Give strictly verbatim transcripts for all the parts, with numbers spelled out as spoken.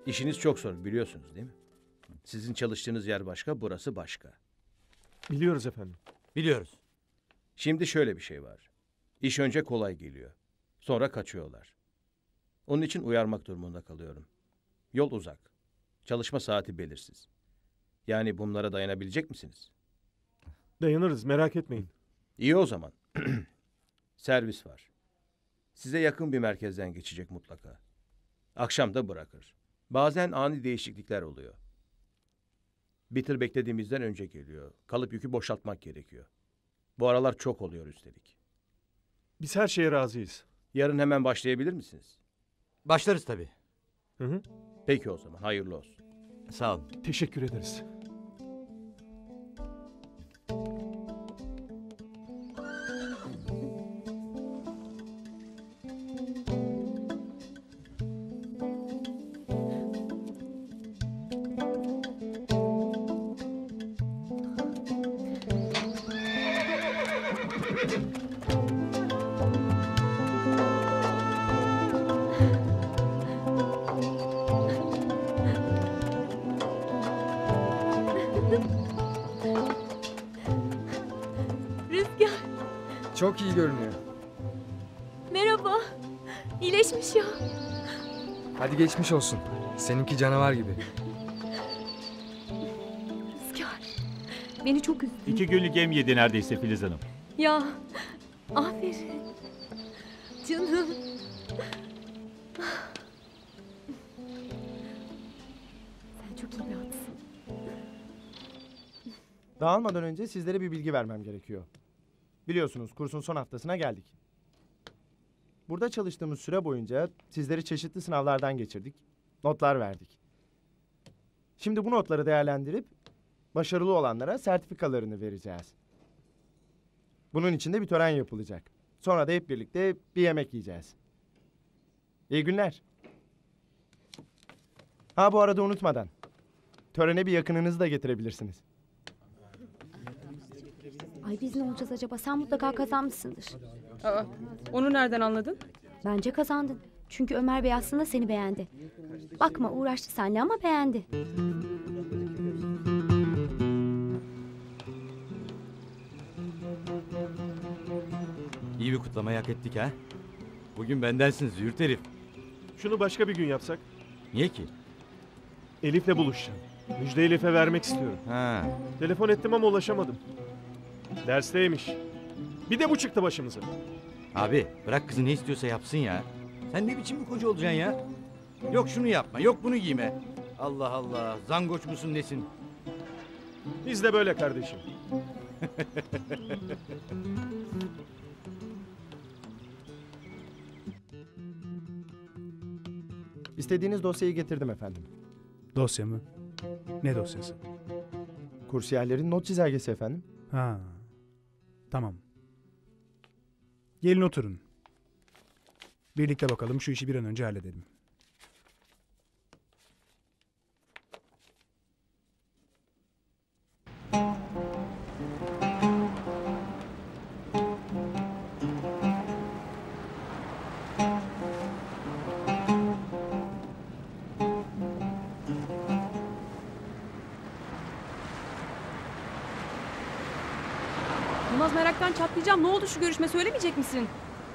İşiniz çok zor biliyorsunuz değil mi? Sizin çalıştığınız yer başka, burası başka. Biliyoruz efendim. Biliyoruz. Şimdi şöyle bir şey var. İş önce kolay geliyor. Sonra kaçıyorlar. Onun için uyarmak durumunda kalıyorum. Yol uzak. Çalışma saati belirsiz. Yani bunlara dayanabilecek misiniz? Dayanırız, merak etmeyin. İyi o zaman. Servis var. Size yakın bir merkezden geçecek mutlaka. Akşam da bırakır. Bazen ani değişiklikler oluyor. Bir tır beklediğimizden önce geliyor. Kalıp yükü boşaltmak gerekiyor. Bu aralar çok oluyor üstelik. Biz her şeye razıyız. Yarın hemen başlayabilir misiniz? Başlarız tabii. Hı hı. Peki o zaman, hayırlı olsun. Sağ olun. Teşekkür ederiz. Rüzgar, Çok iyi görünüyor. merhaba. İyileşmiş ya. Hadi geçmiş olsun. Seninki canavar gibi. Rüzgar, beni çok üzdün. İki günlük yem yedi neredeyse Filiz Hanım. Ya, aferin. Canım. Sen çok iyi bir atsın. Dağılmadan önce sizlere bir bilgi vermem gerekiyor. Biliyorsunuz kursun son haftasına geldik. Burada çalıştığımız süre boyunca sizleri çeşitli sınavlardan geçirdik, notlar verdik. Şimdi bu notları değerlendirip başarılı olanlara sertifikalarını vereceğiz. Bunun için de bir tören yapılacak. Sonra da hep birlikte bir yemek yiyeceğiz. İyi günler. Ha bu arada unutmadan, törene bir yakınınızı da getirebilirsiniz. Ay biz ne olacağız acaba? Sen mutlaka kazanmışsındır. Aa, onu nereden anladın? Bence kazandın. Çünkü Ömer Bey aslında seni beğendi. Bakma uğraştı seninle ama beğendi. İyi bir kutlamayı hak ettik ha. Bugün bendensiniz züğürt herif. Şunu başka bir gün yapsak. Niye ki? Elif'le buluşacağım. Müjde Elif'e vermek istiyorum. Ha. Telefon ettim ama ulaşamadım. Dersteymiş. Bir de bu çıktı başımıza. Abi bırak kızı ne istiyorsa yapsın ya. Sen ne biçim bir koca olacaksın ya? Yok şunu yapma, yok bunu giyme. Allah Allah, zangoç musun nesin? Biz de böyle kardeşim. İstediğiniz dosyayı getirdim efendim. Dosya mı? Ne dosyası? Kursiyerlerin not çizelgesi efendim. Ha. Tamam. Gelin oturun. Birlikte bakalım şu işi bir an önce halledelim. Yılmaz meraktan çatlayacağım. Ne oldu şu görüşme söylemeyecek misin?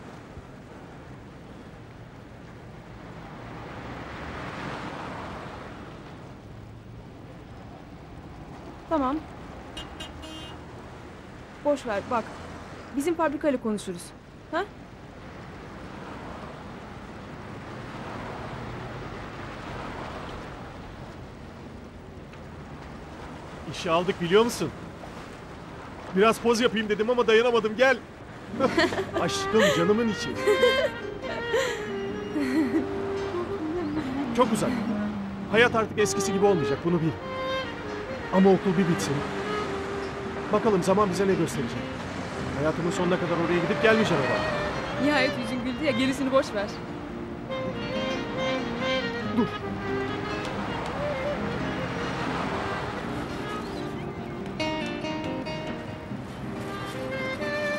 Tamam. Boş ver bak. Bizim fabrikayla konuşuruz. Ha? İşi aldık biliyor musun? Biraz poz yapayım dedim ama dayanamadım. Gel. Aşkım canımın içi. Çok uzak. Hayat artık eskisi gibi olmayacak bunu bil. Ama okul bir bitsin. Bakalım zaman bize ne gösterecek. Hayatımın sonuna kadar oraya gidip gelmeyeceğim ama. Nihayet yüzün güldü ya gerisini boş ver. Dur.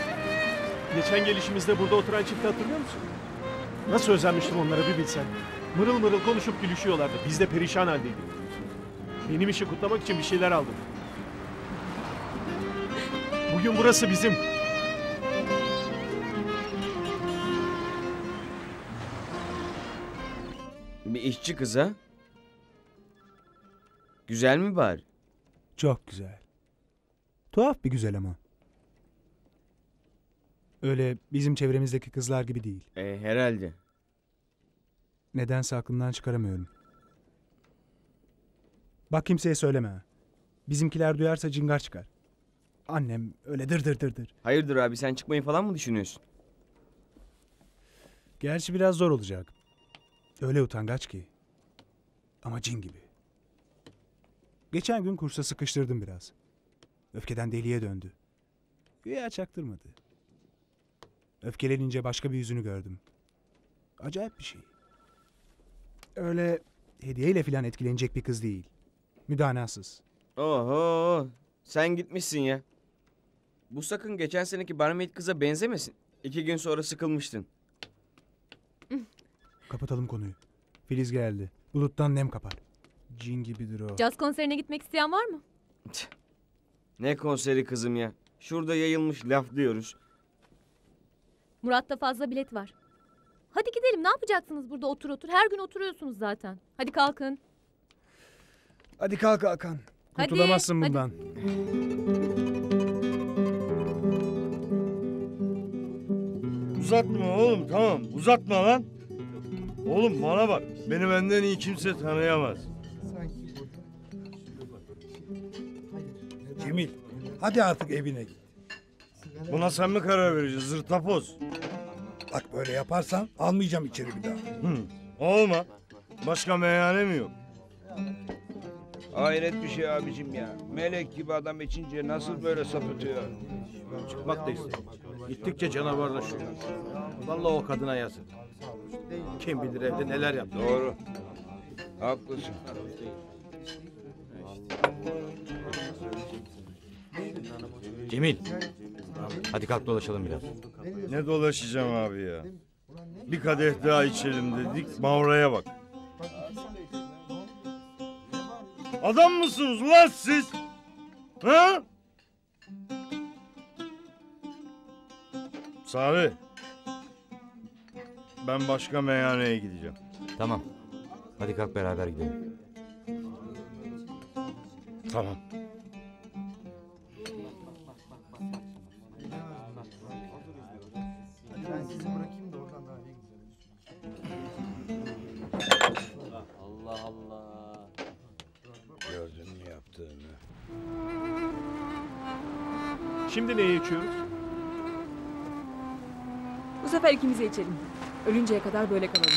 Geçen gelişimizde burada oturan çifti hatırlıyor musun? Nasıl özenmiştim onlara bir bilsen. Mırıl mırıl konuşup gülüşüyorlardı. Biz de perişan haldeydik. Benim işi kutlamak için bir şeyler aldım. Bugün burası bizim. Bir işçi kız ha? Güzel mi bari? Çok güzel. Tuhaf bir güzel ama. Öyle bizim çevremizdeki kızlar gibi değil. E, herhalde. Nedense aklımdan çıkaramıyorum. Bak kimseye söyleme ha. Bizimkiler duyarsa cingar çıkar. Annem öyle dır dır dır dır. Hayırdır abi, sen çıkmayı falan mı düşünüyorsun? Gerçi biraz zor olacak. Öyle utangaç ki. Ama cin gibi. Geçen gün kursa sıkıştırdım biraz. Öfkeden deliye döndü. Güya çaktırmadı. Öfkelenince başka bir yüzünü gördüm. Acayip bir şey. Öyle hediyeyle falan etkilenecek bir kız değil. Müdanasız. Oho, sen gitmişsin ya. Bu sakın geçen seneki barmaid kıza benzemesin. İki gün sonra sıkılmıştın. Kapatalım konuyu. Filiz geldi. Buluttan nem kapar. Cin gibidir o. Caz konserine gitmek isteyen var mı? Ne konseri kızım ya. Şurada yayılmış laf diyoruz. Murat'ta fazla bilet var. Hadi gidelim, ne yapacaksınız burada otur otur? Her gün oturuyorsunuz zaten. Hadi kalkın. Hadi kalk Hakan. Hadi, Kurtulamazsın hadi. bundan. Uzatma oğlum, tamam uzatma lan. Oğlum bana bak, beni benden iyi kimse tanıyamaz. Cemil, hadi artık evine git. Buna sen mi karar vereceksin zırtapoz? Bak böyle yaparsan almayacağım içeri bir daha. Hı. Olma. Başka meyhane mi yok? Hayret bir şey abicim ya. Melek gibi adam içince nasıl böyle sapıtıyor? Çıkmak da istemiyor. Gittikçe canavarlaşıyor. Vallahi o kadına yazık. Kim bilir evde neler yaptı. Doğru. Haklısın. Cemil. Hadi kalk dolaşalım biraz. Ne dolaşacağım abi ya? Bir kadeh daha içelim dedik, Mavra'ya bak. Adam mısınız ulan siz? Ha? Sarı. Ben başka meyhaneye gideceğim. Tamam. Hadi kalk beraber gidelim. Tamam. Ben sizi bırakayım da oradan daha iyi Allah Allah. Gördün mü yaptığını? Şimdi neye içiyoruz? Bu sefer ikimize içelim. Ölünceye kadar böyle kalalım.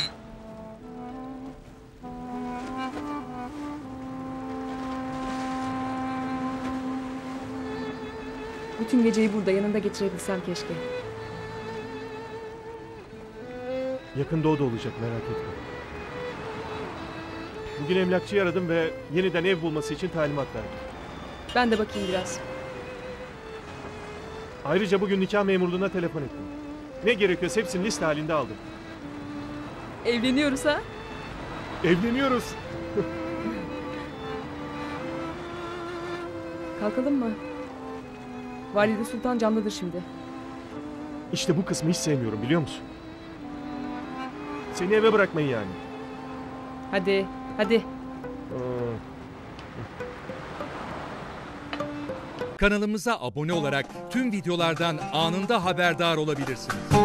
Bütün geceyi burada yanında geçirebilsem keşke. Yakında o da olacak, merak etme. Bugün emlakçıyı aradım ve yeniden ev bulması için talimat verdim. Ben de bakayım biraz. Ayrıca bugün nikah memurluğuna telefon ettim. Ne gerekiyorsa hepsini liste halinde aldım. Evleniyoruz ha? Evleniyoruz. Kalkalım mı? Valide Sultan camdadır şimdi. İşte bu kısmı hiç sevmiyorum, biliyor musun? Seni eve bırakmayı yani. Hadi, hadi. Aa. Kanalımıza abone olarak tüm videolardan anında haberdar olabilirsiniz.